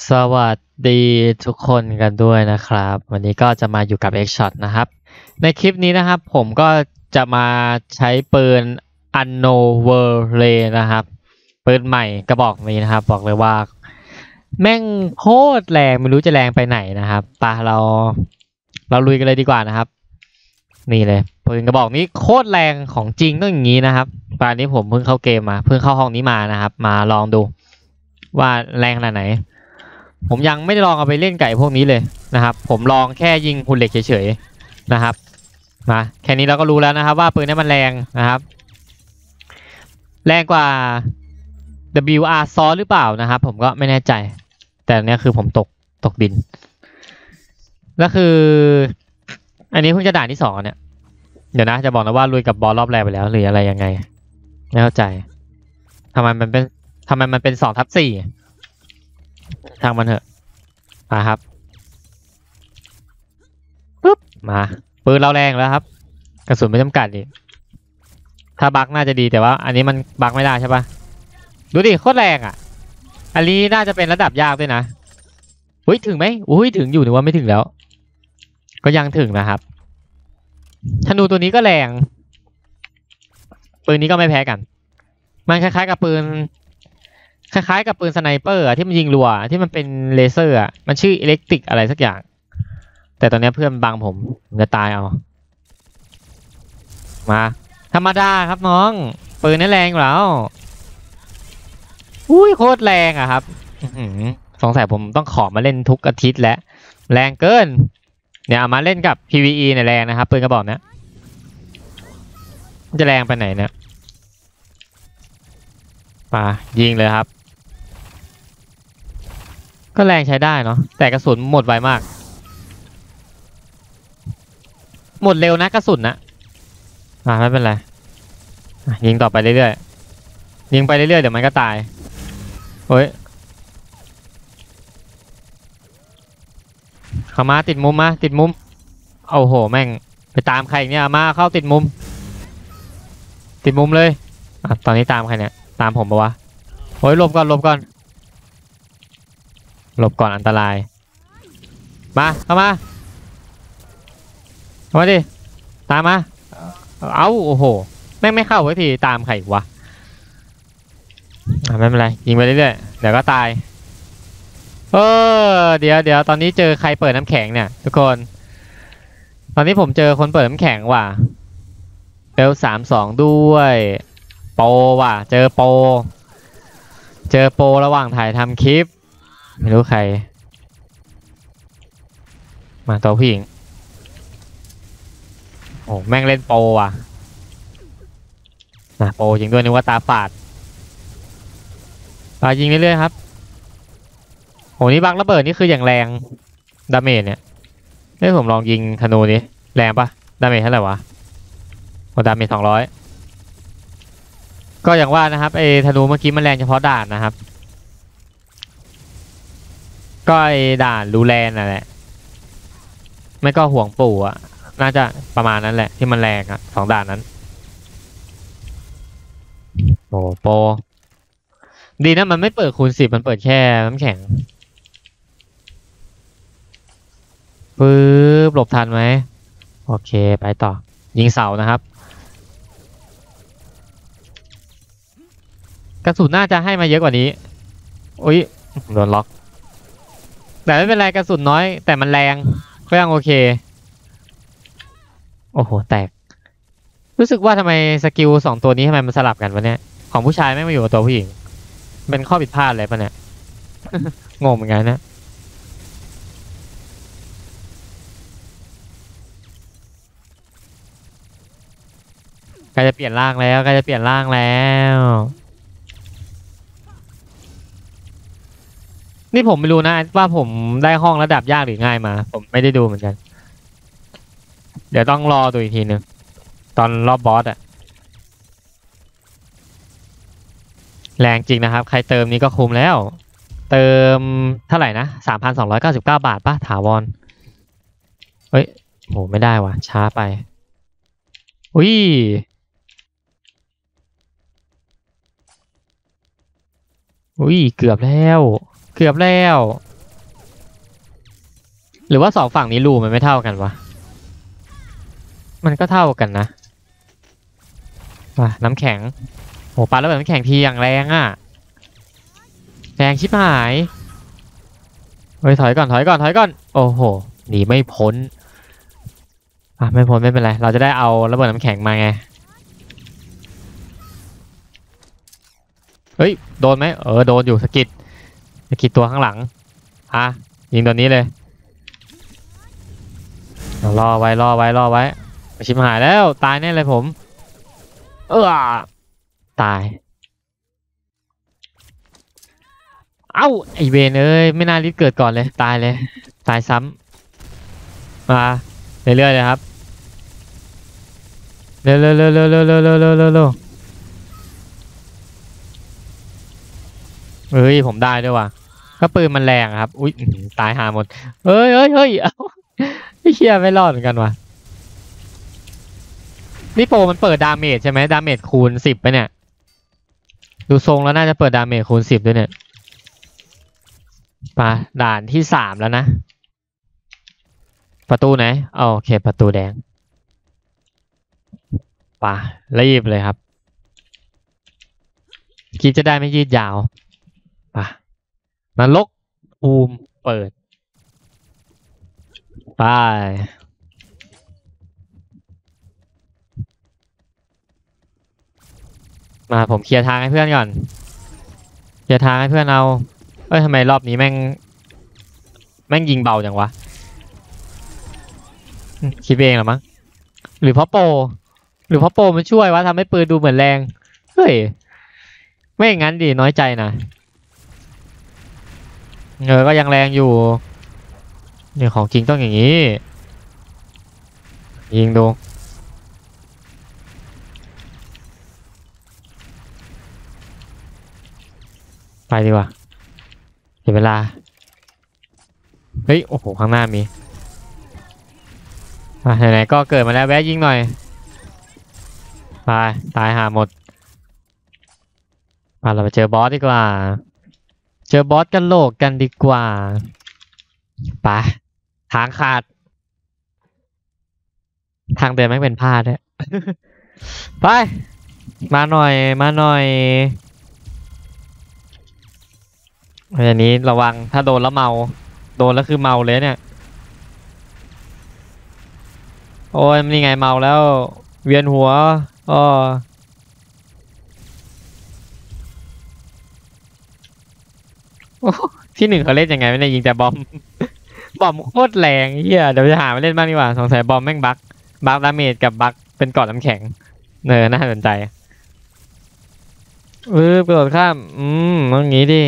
สวัสดีทุกคนกันด้วยนะครับวันนี้ก็จะมาอยู่กับ X-Shot นะครับในคลิปนี้นะครับผมก็จะมาใช้ปืน Unkno Verle นะครับปืนใหม่กระบอกนี้นะครับบอกเลยว่าแม่งโคตรแรงไม่รู้จะแรงไปไหนนะครับปะเราลุยกันเลยดีกว่านะครับนี่เลยปืนกระบอกนี้โคตรแรงของจริงต้องอย่างนี้นะครับตอนนี้ผมเพิ่งเข้าเกมมาเพิ่งเข้าห้องนี้มานะครับมาลองดูว่าแรงขนาดไหนผมยังไม่ได้ลองเอาไปเล่นไก่พวกนี้เลยนะครับผมลองแค่ยิงหุ่นเหล็กเฉยๆนะครับมาแค่นี้เราก็รู้แล้วนะครับว่าปืนนี้มันแรงนะครับแรงกว่า WR ซอหรือเปล่านะครับผมก็ไม่แน่ใจแต่เนี้ยคือผมตกดินแล้วคืออันนี้เพิ่งจะด่านที่2เนี่ยเดี๋ยวนะจะบอกนะว่าลุยกับบอสรอบแรกไปแล้วหรืออะไรยังไงไม่เข้าใจทำไมมันเป็น2/4ทางมันเถอะมาครับปุ๊บมาปืนเราแรงแล้วครับกระสุนไม่จำกัดดิถ้าบักน่าจะดีแต่ว่าอันนี้มันบักไม่ได้ใช่ปะดูดิโคตรแรงอ่ะอันนี้น่าจะเป็นระดับยากด้วยนะอุ้ยถึงไหมอุ้ยถึงอยู่นึกว่าไม่ถึงแล้วก็ยังถึงนะครับธนูตัวนี้ก็แรงปืนนี้ก็ไม่แพ้กันมันคล้ายๆกับปืนสไนเปอร์ที่มันยิงรัวที่มันเป็นเลเซอร์อ่ะมันชื่ออิเล็กทริกอะไรสักอย่างแต่ตอนนี้เพื่อนบังผมจะตายเอามาธรรมดาครับน้องปืนนี่แรงแล้วอุ้ยโคตรแรงอะครับสงสัยผมต้องขอมาเล่นทุกอาทิตย์แล้วแรงเกินเนี่ยมาเล่นกับ PVE เนี่ยแรงนะครับปืนกระบอกเนี้ยจะแรงไปไหนเนี่ยมายิงเลยครับก็แรงใช้ได้เนาะแต่กระสุนหมดไวมากหมดเร็วนะกระสุนนะไม่เป็นไรยิงต่อไปเรื่อยๆยิงไปเรื่อยๆเดี๋ยวมันก็ตายโอ้ยเข้ามาติดมุมโอ้โหแม่งไปตามใครเนี่ยมาเข้าติดมุมเลยตอนนี้ตามใครเนี่ยตามผมปะวะโอ้ยหลบก่อนอันตรายมาเข้ามาดิตามมาเอาโอ้โหแม่งไม่เข้าไว้ทีตามใครวะไม่เป็นไรยิงไปเรื่อยๆเดี๋ยวก็ตายเดี๋ยวตอนนี้เจอใครเปิดน้ำแข็งเนี่ยทุกคนตอนนี้ผมเจอคนเปิดน้ำแข็งว่ะเบล32ด้วยโปว่ะเจอโประหว่างถ่ายทำคลิปไม่รู้ใครมาตัวผู้หญิงโอ้แม่งเล่นโปว่ะโปจริงด้วยนึกว่าตาฝาดยิงเรื่อยๆครับโหนี่บังระเบิดนี่คืออย่างแรงดาเมจเนี่ยให้ผมลองยิงธนูนี้แรงปะดาเมจเท่าไหร่วะโอ้ดาเมจ200ก็อย่างว่านะครับไอ้ธนูเมื่อกี้มันแรงเฉพาะด่านนะครับก็ไอ้ด่านรูแลนน่ะแหละไม่ก็ห่วงปู่อ่ะน่าจะประมาณนั้นแหละที่มันแรงอ่ะ2ด่านนั้นโอ้โปดีนะมันไม่เปิดคูณ10มันเปิดแค่น้ำแข็งปึ๊บหลบทันไหมโอเคไปต่อยิงเสานะครับกระสุนน่าจะให้มาเยอะกว่านี้อุ้ยโดนล็อกแต่ไม่เป็นไรกระสุนน้อยแต่มันแรงก็ยังโอเคโอ้โหแตกรู้สึกว่าทำไมสกิล2ตัวนี้ทำไมมันสลับกันวะเนี่ยของผู้ชายไม่มาอยู่กับตัวผู้หญิงเป็นข้อผิดพลาดอะไรปะเนี่ย งงเหมือนกันนะใกล้จะเปลี่ยนร่างแล้วนี่ผมไม่รู้นะว่าผมได้ห้องระดับยากหรือง่ายมาผมไม่ได้ดูเหมือนกันเดี๋ยวต้องรอดูอีกทีนึงตอนรอบบอสอะแรงจริงนะครับใครเติมนี้ก็คุ้มแล้วเติมเท่าไหร่นะ 3,299 บาทป่ะถาวรเฮ้ยโหไม่ได้ว่ะช้าไปอุ้ยเกือบแล้วหรือว่าสองฝั่งนี้รูมันไม่เท่ากันวะมันก็เท่ากันนะน้ำแข็งโหปลาระเบิดน้ำแข็งทีอย่างแรงอ่ะแรงชิบหายเฮ้ยถอยก่อนถอยก่อนถอยก่อนโอ้โหหนีไม่พ้นไม่พ้นไม่เป็นไรเราจะได้เอาระเบิดน้ำแข็งมาไงเฮ้ยโดนไหมโดนอยู่สกิดตัวข้างหลังยิงตัวนี้เลยรอไว้ชิบหายแล้วตายแน่เลยผมตายเอ้าไอเวนเอ้ยไม่น่ารีบเกิดก่อนเลยตายเลยตายซ้ำมาเรื่อยๆเลยครับเร็วเฮ้ยผมได้ด้วยว่ะก็ปืนมันแรงครับอุ้ยตายหาหมดเฮ้ยเอ้าไอ้เหี้ยไม่รอดเหมือนกันว่ะนี่โปรมันเปิดดาเมจใช่ไหมดาเมจคูณ10ไปเนี่ยดูทรงแล้วน่าจะเปิดดาเมจคูณ10ด้วยเนี่ยมาด่านที่3แล้วนะประตูไหนโอเคประตูแดงป่ะรีบเลยครับคลิปจะได้ไม่ยืดยาวป่ะนรกภูมิเปิดไปมาผมเคลียร์ทางให้เพื่อนก่อนเคลียร์ทางให้เพื่อนเอาทำไมรอบนี้แม่งยิงเบาจังวะคิดเองเหรอมั้งหรือเพราะโปรมันช่วยวะทำให้ปืนดูเหมือนแรงเฮ้ยไม่อย่างนั้นดิน้อยใจนะก็ยังแรงอยู่เนี่ยของจริงต้องอย่างนี้ยิงดูไปดีกว่าเสียเวลาเฮ้ยโอ้โหข้างหน้ามีไหนๆก็เกิดมาแล้วแวะยิงหน่อยตายหาหมดเราไปเจอบอสดีกว่าเจอบอสกันโหลกกันดีกว่าไปทางขาดทางเดินไม่เป็นผ้าด้วย ไปมาหน่อยอันนี้ระวังถ้าโดนแล้วเมาโดนแล้วคือเมาเลยเนี่ยโอ้ยนี่ไงเมาแล้วเวียนหัวที่1เขาเล่นยังไงไม่ได้ยิงแต่บอม บอมโคตรแรงเฮียเดี๋ยวจะหามาเล่นบ้างดีกว่าสงสัยบอมแม่งบั๊กดาเมจกับบั๊กเป็นเกาะน้ำแข็งน่าสนใจกระโดดข้ามต้องงี้ดิ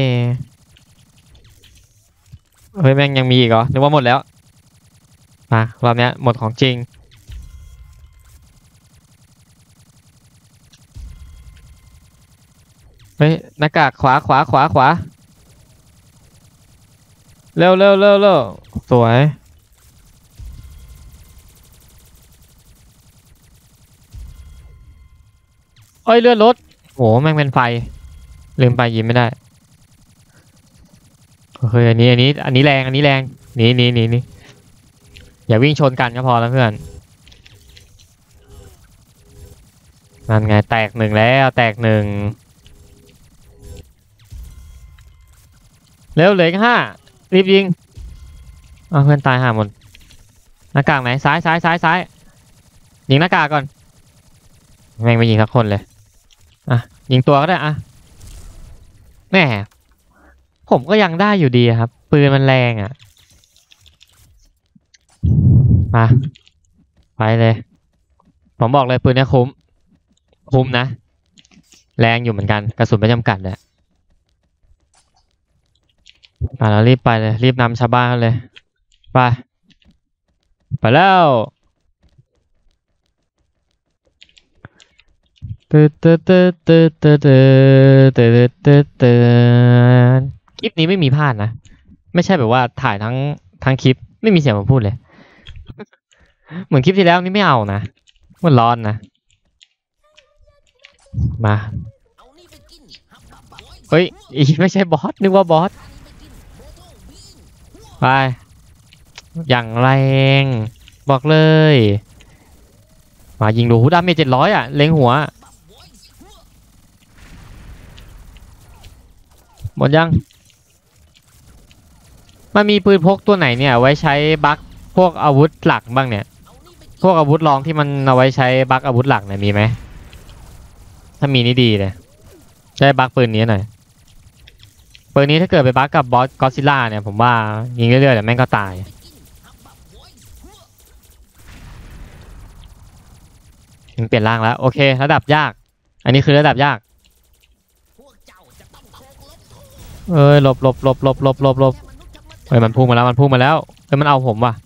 เฮ้ยแม่งยังมีอีกเหรอนึกว่าหมดแล้วรอบนี้หมดของจริงเฮ้ยหน้ากากขวาเร็วสวยเลื่อนรถโหแม่งเป็นไฟลืมไปยิงไม่ได้เฮ้ยอันนี้แรงนี่อย่าวิ่งชนกันก็พอแล้วเพื่อนนั่นไงแตก1แล้วแตก1เร็วเหลืออีก5รีบยิงเพื่อนตายหาหมดหน้ากากไหนซ้ายยิงหน้ากากก่อนแม่งไม่ยิงสักคนเลยยิงตัวก็ได้แม่ผมก็ยังได้อยู่ดีครับปืนมันแรงไปเลยผมบอกเลยปืนนี้คุ้มนะแรงอยู่เหมือนกันกระสุนไม่จำกัดเลยเรารีบไปเลยรีบนำชาวบ้านเลยไปแล้วคลิปนี้ไม่มีพลาดนะไม่ใช่แบบว่าถ่ายทั้งคลิปไม่มีเสียงผมพูดเลยเหมือนคลิปที่แล้วนี่ไม่เอานะมันร้อนนะมาเฮ้ยไม่ใช่บอสนึกว่าบอสไปอย่างแรงบอกเลยมายิงดูดาเมจ700อ่ะเล็งหัวหมดยังมันมีปืนพกตัวไหนเนี่ยไว้ใช้บัคพวกอาวุธหลักบ้างเนี่ยพวกอาวุธรองที่มันเอาไว้ใช้บัคอาวุธหลักเนี่ยมีไหมถ้ามีนี่ดีเลยใช้บัคปืนนี้หน่อยปืนนี้ถ้าเกิดไปบัคกับบอสก็อดซิลล่าเนี่ยผมว่ายิงเรื่อยๆแต่แม่งก็ตายมันเปลี่ยนร่างแล้วโอเคระดับยากอันนี้คือระดับยากหลบเฮ้ยมันพุ่งมาแล้วมันพุ่งมาแล้วเฮ้ยมันเอาผมว่ะ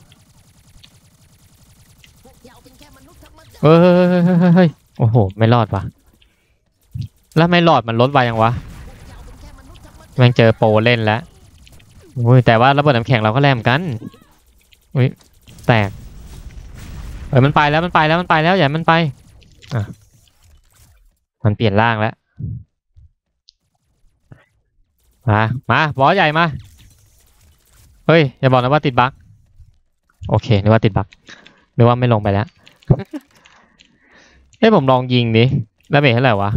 เฮ้ยโอ้โหไม่รอดว่ะแล้วไม่รอดมันลดไวยังวะแม่งเจอโปรเล่นแล้วอุ้ยแต่ว่าระเบิดน้ำแข็งเราก็แรงเหมือนกันอุ้ยแตกเฮ้ยมันไปแล้วอย่ามันไปอ่ะมันเปลี่ยนร่างแล้วมาบอสใหญ่มาเฮ้ยอย่าบอกนะว่าติดบั๊กโอเคนึกว่าติดบั๊กนึกว่าไม่ลงไปแล้วเฮ้ยผมลองยิงดิดาเมจเท่าไหร่วะ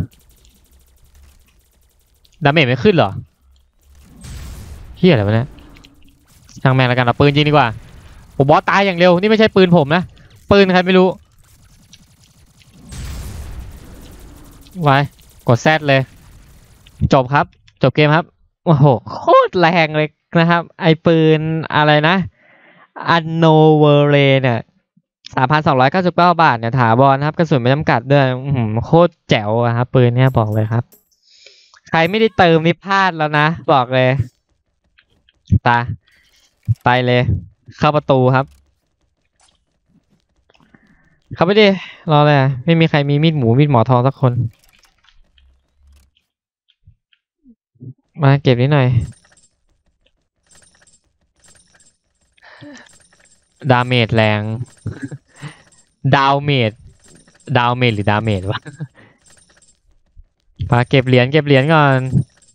ดาเมจไม่ขึ้นเหรอเฮียอะไรวะเนี่ยช่างแม่งแล้วกันเอาปืนยิงดีกว่าผมบอสตายอย่างเร็วนี่ไม่ใช่ปืนผมนะปืนใครไม่รู้ไว้กดแซดเลยจบครับจบเกมครับโอ้โหโคตรแรงเลยนะครับไอปืนอะไรนะอันโนเวอร์เรเนี่ย3,299 บาทเนี่ยถาวรครับกระสุนไม่จำกัดด้วยโคตรแจ๋วอะครับปืนเนี่ยบอกเลยครับใครไม่ได้เติมนี่พลาดแล้วนะบอกเลยไปเลยเข้าประตูครับเข้าไปดิรอเลยไม่มีใครมีมีดหมูมีดหมอทองสักคนมาเก็บนิดหน่อยดาเมจแรงดาวเมจหรือดาเมจวะมาเก็บเหรียญก่อน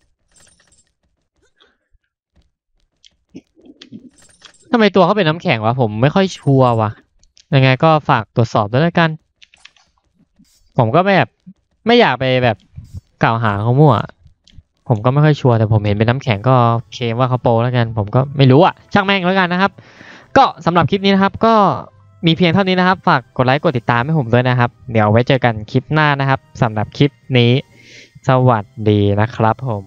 ทำไมตัวเขาเป็นน้ำแข็งวะผมไม่ค่อยชัวร์วะยังไงก็ฝากตรวจสอบด้วยแล้วกันผมก็แบบไม่อยากไปแบบกล่าวหาเขามั่วผมก็ไม่ค่อยชัวร์แต่ผมเห็นเป็นน้ำแข็งก็เคลมว่าเขาโปรแล้วกันผมก็ไม่รู้อ่ะช่างแม่งแล้วกันนะครับก็สำหรับคลิปนี้นะครับก็มีเพียงเท่านี้นะครับฝากกดไลค์กดติดตามให้ผมด้วยนะครับเดี๋ยวไว้เจอกันคลิปหน้านะครับสำหรับคลิปนี้สวัสดีนะครับผม